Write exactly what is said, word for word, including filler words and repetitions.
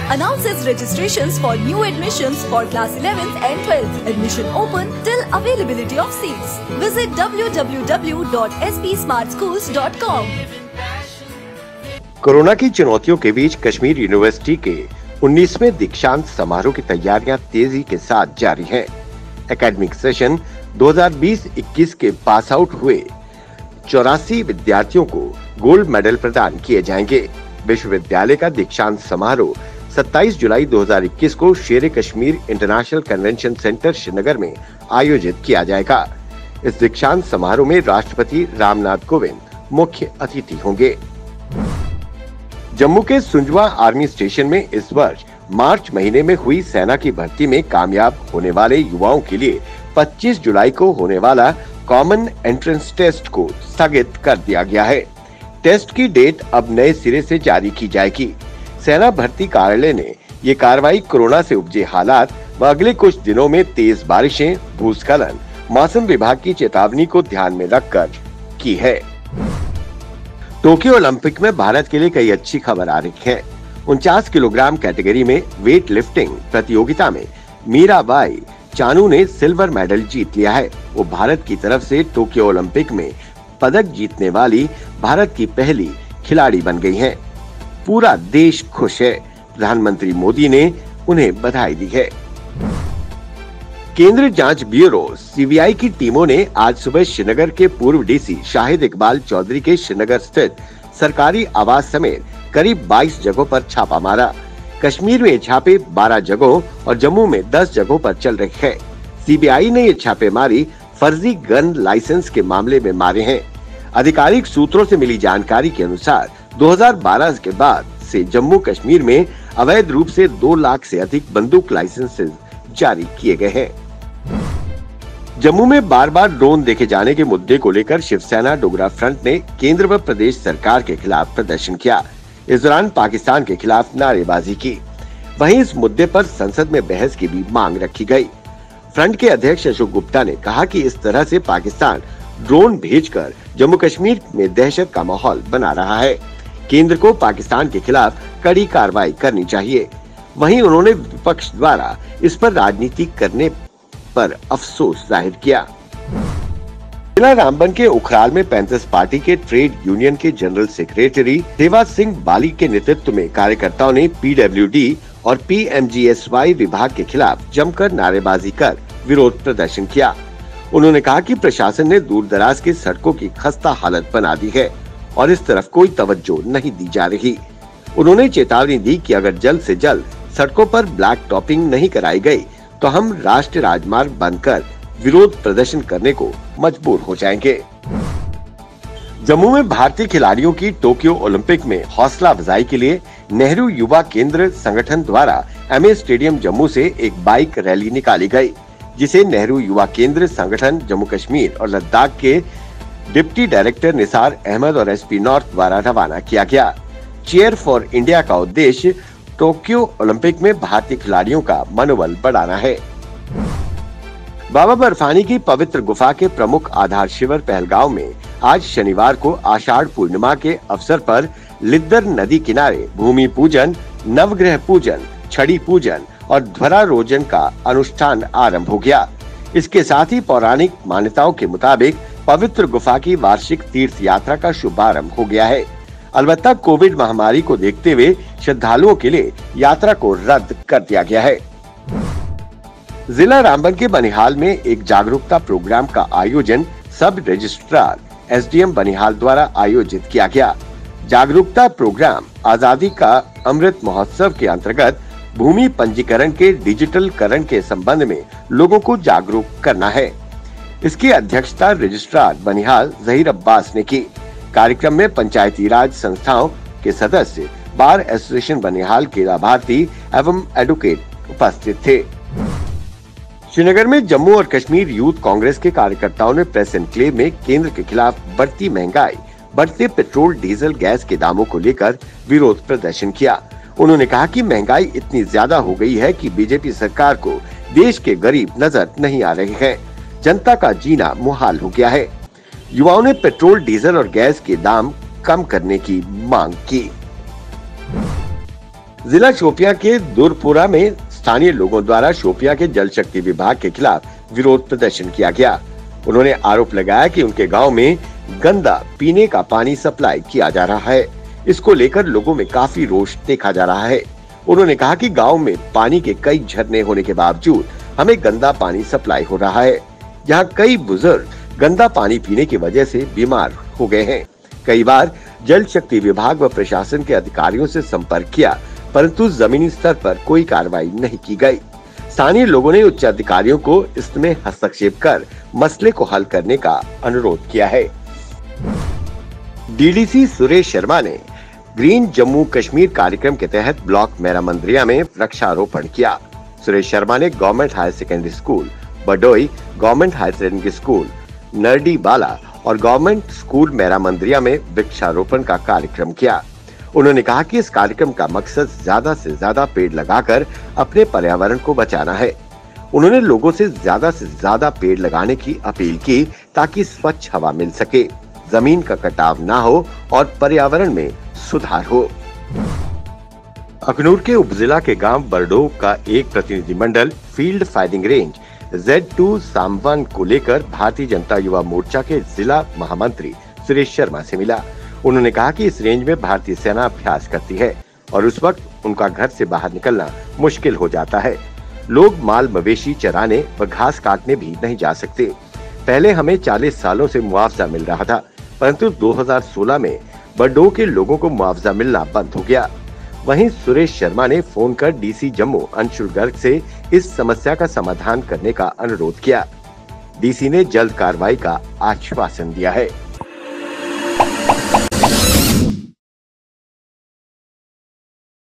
announces registrations for new admissions for class eleventh and twelfth. Admission open till availability of seats. Visit w w w dot s p smart schools dot com. Corona की चुनौतियों के बीच Kashmir university के उन्नीसवें दीक्षांत समारोह की तैयारियां तेजी के साथ जारी हैं। एकेडमिक सेशन दो हज़ार बीस इक्कीस के पास आउट हुए चौरासी विद्यार्थियों को गोल्ड मेडल प्रदान किए जाएंगे। विश्वविद्यालय का दीक्षांत समारोह सत्ताईस जुलाई दो हज़ार इक्कीस को Sher Kashmir international convention centre Srinagar में आयोजित किया जाएगा। इस दीक्षांत समारोह में राष्ट्रपति रामनाथ कोविंद मुख्य अतिथि होंगे। जम्मू के सुंजवा आर्मी स्टेशन में इस वर्ष मार्च महीने में हुई सेना की भर्ती में कामयाब होने वाले युवाओं के लिए पच्चीस जुलाई को होने वाला कॉमन एंट्रेंस टेस्ट को स्थगित कर दिया गया है। टेस्ट की डेट अब नए सिरे से जारी की जाएगी। सेना भर्ती कार्यालय ने ये कार्रवाई कोरोना से उपजे हालात व अगले कुछ दिनों में तेज बारिशें, भूस्खलन, मौसम विभाग की चेतावनी को ध्यान में रखकर की है। टोक्यो ओलंपिक में भारत के लिए कई अच्छी खबर आ रही है। उनचास किलोग्राम कैटेगरी में वेट लिफ्टिंग प्रतियोगिता में मीराबाई चानू ने सिल्वर मेडल जीत लिया है। वो भारत की तरफ से टोक्यो ओलंपिक में पदक जीतने वाली भारत की पहली खिलाड़ी बन गई हैं। पूरा देश खुश है। प्रधानमंत्री मोदी ने उन्हें बधाई दी है। केंद्रीय जांच ब्यूरो सी बी आई की टीमों ने आज सुबह श्रीनगर के पूर्व डी सी शाहिद इकबाल चौधरी के श्रीनगर स्थित सरकारी आवास समेत करीब बाईस जगहों पर छापा मारा। कश्मीर में ये छापे बारह जगहों और जम्मू में दस जगहों पर चल रहे हैं। सी बी आई ने ये छापेमारी फर्जी गन लाइसेंस के मामले में मारे हैं। आधिकारिक सूत्रों से मिली जानकारी के अनुसार दो हज़ार बारह के बाद से जम्मू कश्मीर में अवैध रूप से दो लाख से अधिक बंदूक लाइसेंसेस जारी किए गए हैं। जम्मू में बार बार ड्रोन देखे जाने के मुद्दे को लेकर शिवसेना डोगरा फ्रंट ने केंद्र व प्रदेश सरकार के खिलाफ प्रदर्शन किया। इस दौरान पाकिस्तान के खिलाफ नारेबाजी की। वहीं इस मुद्दे पर संसद में बहस की भी मांग रखी गई। फ्रंट के अध्यक्ष अशोक गुप्ता ने कहा कि इस तरह से पाकिस्तान ड्रोन भेजकर जम्मू कश्मीर में दहशत का माहौल बना रहा है। केंद्र को पाकिस्तान के खिलाफ कड़ी कार्रवाई करनी चाहिए। वहीं उन्होंने विपक्ष द्वारा इस पर राजनीति करने पर अफसोस जाहिर किया। जिला रामबन के उखराल में पैंतीस पार्टी के ट्रेड यूनियन के जनरल सेक्रेटरी देवा सिंह बाली के नेतृत्व में कार्यकर्ताओं ने पी डब्ल्यू डी और P M G S Y विभाग के खिलाफ जमकर नारेबाजी कर विरोध प्रदर्शन किया। उन्होंने कहा कि प्रशासन ने दूर दराज की सड़कों की खस्ता हालत बना दी है और इस तरफ कोई तवज्जो नहीं दी जा रही। उन्होंने चेतावनी दी कि अगर जल्द से जल्द सड़कों पर ब्लैक टॉपिंग नहीं कराई गई तो हम राष्ट्रीय राजमार्ग बंद कर विरोध प्रदर्शन करने को मजबूर हो जाएंगे। जम्मू में भारतीय खिलाड़ियों की टोक्यो ओलंपिक में हौसला अफजाई के लिए नेहरू युवा केंद्र संगठन द्वारा एम ए स्टेडियम जम्मू से एक बाइक रैली निकाली गई, जिसे नेहरू युवा केंद्र संगठन जम्मू कश्मीर और लद्दाख के डिप्टी डायरेक्टर निसार अहमद और एस पी नॉर्थ द्वारा रवाना किया गया। चेयर फॉर इंडिया का उद्देश्य टोक्यो ओलंपिक में भारतीय खिलाड़ियों का मनोबल बढ़ाना है। बाबा बर्फानी की पवित्र गुफा के प्रमुख आधार शिविर पहलगांव में आज शनिवार को आषाढ़ पूर्णिमा के अवसर पर लिद्दर नदी किनारे भूमि पूजन, नवग्रह पूजन, छड़ी पूजन और ध्वरारोहण का अनुष्ठान आरंभ हो गया। इसके साथ ही पौराणिक मान्यताओं के मुताबिक पवित्र गुफा की वार्षिक तीर्थ यात्रा का शुभारंभ हो गया है। अलबत्ता कोविड महामारी को देखते हुए श्रद्धालुओं के लिए यात्रा को रद्द कर दिया गया है। जिला रामबन के बनिहाल में एक जागरूकता प्रोग्राम का आयोजन सब registrar S D M Banihal द्वारा आयोजित किया गया। जागरूकता प्रोग्राम आजादी का अमृत महोत्सव के अंतर्गत भूमि पंजीकरण के डिजिटलकरण के संबंध में लोगों को जागरूक करना है। इसकी अध्यक्षता रजिस्ट्रार बनिहाल जहीर अब्बास ने की। कार्यक्रम में पंचायती राज संस्थाओं के सदस्य, बार एसोसिएशन बनिहाल के लाभार्थी एवं एडवोकेट उपस्थित थे। श्रीनगर में जम्मू और कश्मीर यूथ कांग्रेस के कार्यकर्ताओं ने प्रेस एनक्लेव में केंद्र के खिलाफ बढ़ती महंगाई, बढ़ते पेट्रोल डीजल गैस के दामों को लेकर विरोध प्रदर्शन किया। उन्होंने कहा कि महंगाई इतनी ज्यादा हो गई है कि बीजेपी सरकार को देश के गरीब नजर नहीं आ रहे हैं। जनता का जीना मुहाल हो गया है। युवाओं ने पेट्रोल डीजल और गैस के दाम कम करने की मांग की। जिला शोपियां के दुरपुरा में स्थानीय लोगों द्वारा शोपियां के जल शक्ति विभाग के खिलाफ विरोध प्रदर्शन किया गया। उन्होंने आरोप लगाया कि उनके गांव में गंदा पीने का पानी सप्लाई किया जा रहा है। इसको लेकर लोगों में काफी रोष देखा जा रहा है। उन्होंने कहा कि गांव में पानी के कई झरने होने के बावजूद हमें गंदा पानी सप्लाई हो रहा है। यहाँ कई बुजुर्ग गंदा पानी पीने की वजह से बीमार हो गए हैं। कई बार जल शक्ति विभाग व प्रशासन के अधिकारियों से संपर्क किया, परंतु जमीनी स्तर पर कोई कार्रवाई नहीं की गई। स्थानीय लोगों ने उच्च अधिकारियों को इसमें हस्तक्षेप कर मसले को हल करने का अनुरोध किया है। डीडीसी सुरेश शर्मा ने ग्रीन जम्मू कश्मीर कार्यक्रम के तहत ब्लॉक मैरामंद्रिया में वृक्षारोपण किया। सुरेश शर्मा ने government higher secondary school Badoi, government higher secondary school Nardi Bala और गवर्नमेंट स्कूल मैरामंद्रिया में वृक्षारोपण का कार्यक्रम किया। उन्होंने कहा कि इस कार्यक्रम का मकसद ज्यादा से ज्यादा पेड़ लगाकर अपने पर्यावरण को बचाना है। उन्होंने लोगों से ज्यादा से ज्यादा पेड़ लगाने की अपील की ताकि स्वच्छ हवा मिल सके, जमीन का कटाव ना हो और पर्यावरण में सुधार हो। अखनूर के उपजिला के गांव बरडो का एक प्रतिनिधिमंडल field firing range Z two सामवन को लेकर भारतीय जनता युवा मोर्चा के जिला महामंत्री सुरेश शर्मा से मिला। उन्होंने कहा कि इस रेंज में भारतीय सेना अभ्यास करती है और उस वक्त उनका घर से बाहर निकलना मुश्किल हो जाता है। लोग माल मवेशी चराने व घास काटने भी नहीं जा सकते। पहले हमें चालीस सालों से मुआवजा मिल रहा था, परंतु दो हज़ार सोलह में बरडो के लोगों को मुआवजा मिलना बंद हो गया। वहीं सुरेश शर्मा ने फोन कर डीसी जम्मू अंशुल गर्ग से इस समस्या का समाधान करने का अनुरोध किया। डीसी ने जल्द कार्रवाई का आश्वासन दिया है।